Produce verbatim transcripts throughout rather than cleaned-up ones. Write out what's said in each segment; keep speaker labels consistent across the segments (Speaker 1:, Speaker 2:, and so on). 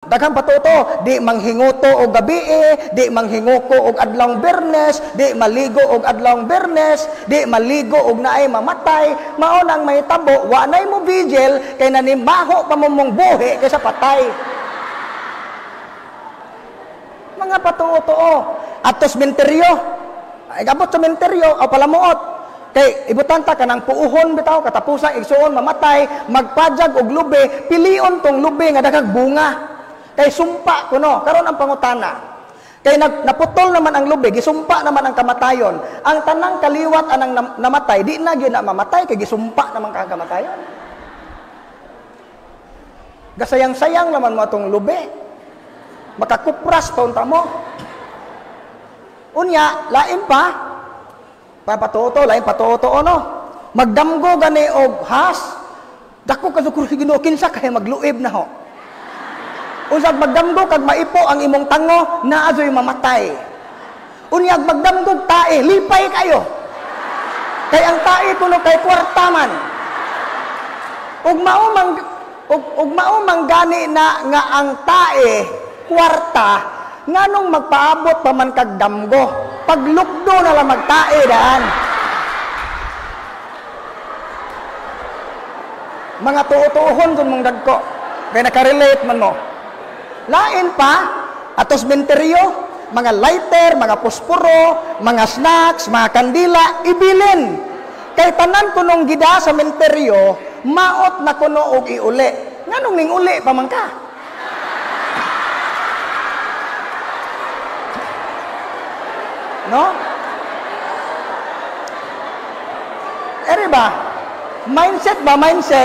Speaker 1: daghang patuto, di manghinguto og gabi, di manghinguko og adlawng Biyernes, di maligo og adlawng Biyernes, di maligo og naay mamatay. Mao nang mahitabo, wa nay mo vigil kay nanimaho pa mo mong buhi kaysa patay. Mga patuto, ato sementeryo, ay gabot sa sementeryo o palamuot. Kay ibutanta ka ng puuhon bitaw, katapusang igsuon mamatay, magpadyag og lubi, pilion tong lubi nga daghang bunga. Kay sumpa kuno, karon ang pangutana. Kay nag, naputol naman ang lubi, gisumpa naman ang kamatayon. Ang tanang kaliwat anang nam, namatay, di na gyud na mamatay kay gisumpa naman ka kamatayon. Gasayang-sayang naman mo atong lubi. Makakupras taon ta mo. Unya, lain pa. Papatuto, lain patuto no. Magdamgo gani og has. Dako ka sukur Ginoo kinsa kay magluib na ho. Usag magdamgo kag maipo ang imong tango, naazoy mamatay. Unyag magdamgo tae, lipay kayo. Kay ang tae kuno kay kwarta man. Ug mao mang ug, ug mao mang gani na nga ang tae kwarta nganong magpaabot pa man kag damgo. Paglukdo na lang magtae daan. Mga tuo-tuohon kung mong dagko. Kaya nakarelate man mo. Lain pa, atos sementeryo, mga lighter, mga posporo, mga snacks, mga kandila, ibilin. Kay tanan kunong gida sa sementeryo, maot na kuno og iuli. Nganong ning uli pa man ka? No? Eri ba? Mindset ba? Mindset?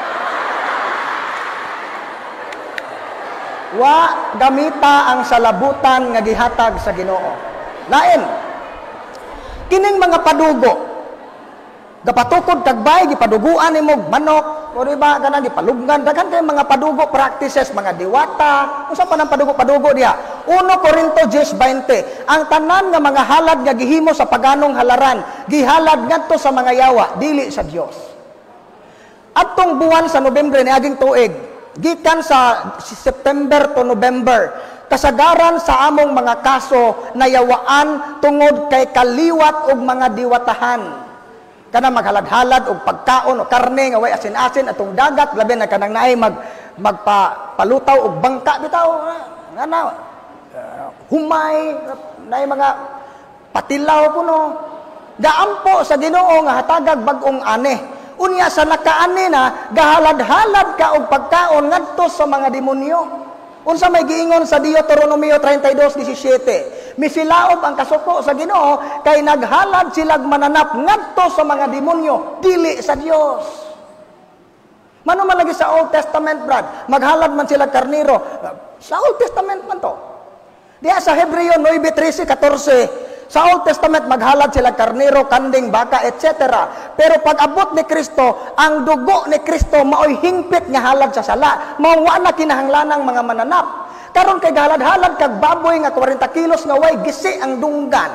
Speaker 1: Wa gamita ang salabutan nga gihatag sa Ginoo. Lain. Kining mga padugo. Gapatukod kagbay, gipaduguan nimo manok, o diba, ganang gipalugnan, daghan kay mga padugo practices, mga diwata, usa pa ng padugo-padugo diha. Uno Corinto ten twenty, ang tanan nga mga halad nga gihimo sa paganong halaran, gihalad ngadto sa mga yawa, dili sa Dios. Adtong buwan sa Nobyembre niaging tuig, gikan sa September to November, kasagaran sa among mga kaso na yawaan tungod kay kaliwat og mga diwatahan. Kana maghalad-halad og pagkaon o karne nga way asin-asin atong dagat, labi na kanang naay mag magpalutaw og bangka bitaw. Ngana uh, humay naay mga patilaw kuno. Gaampo sa Ginoo nga hatagag bag-ong ane. Unya sa nakaani na gahalad-halad ka og pagkaon ngadto sa mga demonyo. Unsa may giingon sa Deuteronomio thirty-two seventeen, misilaob ang kasuko sa Ginoo kay naghalad silag mananap ngadto sa mga demonyo, dili sa Dios. Mano man lagi sa Old Testament, brad, maghalad man sila karniro. Sa Old Testament man to. Diya sa Hebreo nine thirteen fourteen, sa Old Testament maghalad sila karniro, kanding, baka, et cetera. Pero pag abot ni Kristo, ang dugo ni Kristo maoy hingpit nga halad sa sala. Mao na kinahanglanang mga mananap. Karon kay halad-halad kag baboy nga forty kilos nga way gisi ang dunggan.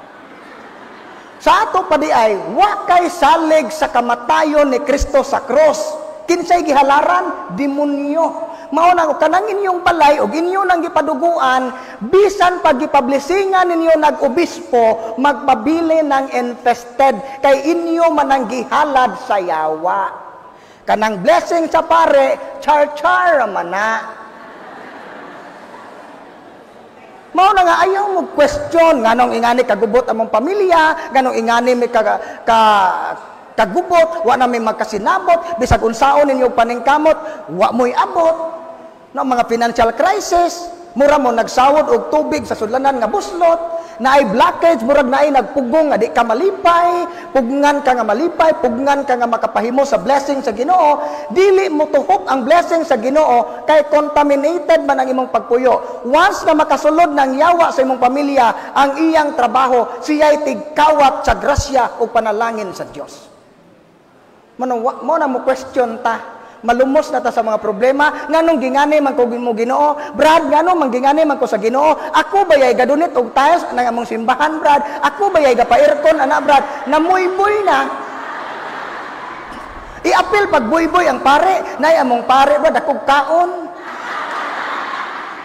Speaker 1: Sa ato pa di ay wa kay salig sa kamatayon ni Kristo sa cross. Kinsay gihalaran? Demonyo. Mao na kanang inyong balay og inyo nang gipaduguan, bisan pag gipublisingan ninyo nag-obispo, magpabili ng infested kay inyo manang gihalad sa yawa. Kanang blessing sa pare, char-char man na. Mao na nga ayaw mo question nganong ingani kagubot among pamilya, nganong ingani may ka, ka kagubot, wa na may magkasinabot, bisag unsaon ninyo paningkamot, wa mo'y abot. No, mga financial crisis, mura mo nagsawod og tubig sa sudlanan nga buslot, naay blockage, murag naay nagpugong nga di ka malipay, pugngan ka nga malipay, pugngan ka nga makapahimo sa blessing sa Ginoo, dili mo tuhok ang blessing sa Ginoo kay contaminated man ang imong pagpuyo. Once na makasulod ng yawa sa imong pamilya, ang iyang trabaho, siya'y tigkawat sa grasya o panalangin sa Dios. Mo na mo question ta, malumos na ta sa mga problema, nganong gingani man ko mo Ginoo, brad, nganong manggingani man ko sa Ginoo, ako bayay gadunit og tiles nang among simbahan, brad, ako bayay gapairkon ana, brad, namuy-buy na. I-apil pag buy-buy ang pare, nay among pare, brad, akong kaon.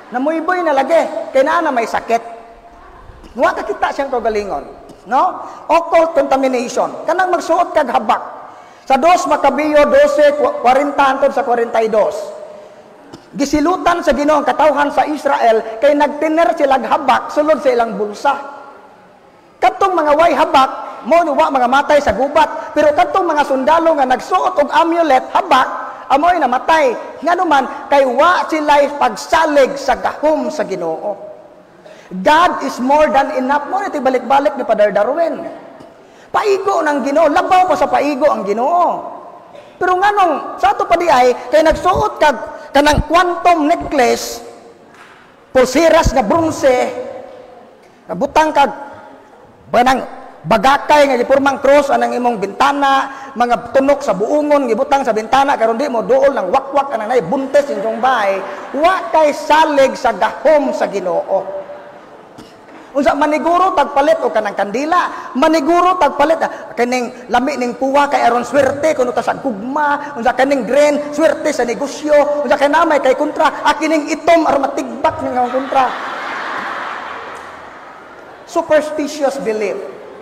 Speaker 1: Namuyboy na lagi, kay naa na may sakit. Wa ka kita siyang kagalingon, no? Occult contamination. Kanang magsuot kag habak. Sa dos Makabeyo twelve forty hangtod sa forty-two. Gisilutan sa Ginoo ang katawhan sa Israel kay nagtiner sila habak sulod sa ilang bulsa. Katong mga way habak mo wa mga matay sa gubat, pero katong mga sundalo nga nagsuot og amulet habak amoy namatay. Nganuman kay wa sila pagsalig sa gahom sa Ginoo. God is more than enough. Mo iti balik-balik ni Father Darwin. Paigo ng Ginoo, labaw pa sa paigo ang Ginoo. Pero nganong sa ato pa di ay kay nagsuot kag kanang quantum necklace, pulseras nga bronze, nabutang kag banang bagakay nga gipurmang cross anang imong bintana, mga tunok sa buungon gibutang sa bintana karon di mo duol ng wakwak anang nay buntes inyong bahay, wa kay salig sa gahom sa Ginoo. Unsa maniguro tagpalit o kanang kandila, maniguro tagpalit ah, kaning lami ning puwa kay aron swerte kuno ta sa gugma, unsa kaning grain swerte sa negosyo, unsa kay namay kay kontra akining itom aron matigbak ning kontra. Superstitious belief.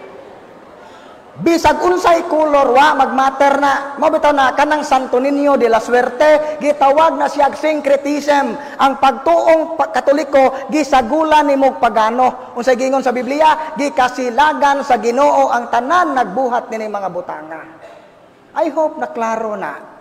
Speaker 1: Bisag unsay color wa magmatter na. Mao bitaw na kanang Santo Niño de la Suerte gitawag na siya syncretism. Ang pagtuong Katoliko gisagulan nimo pagano. Unsay gingon sa Biblia, gikasilagan sa Ginoo ang tanan nagbuhat nining mga butanga. I hope na klaro na.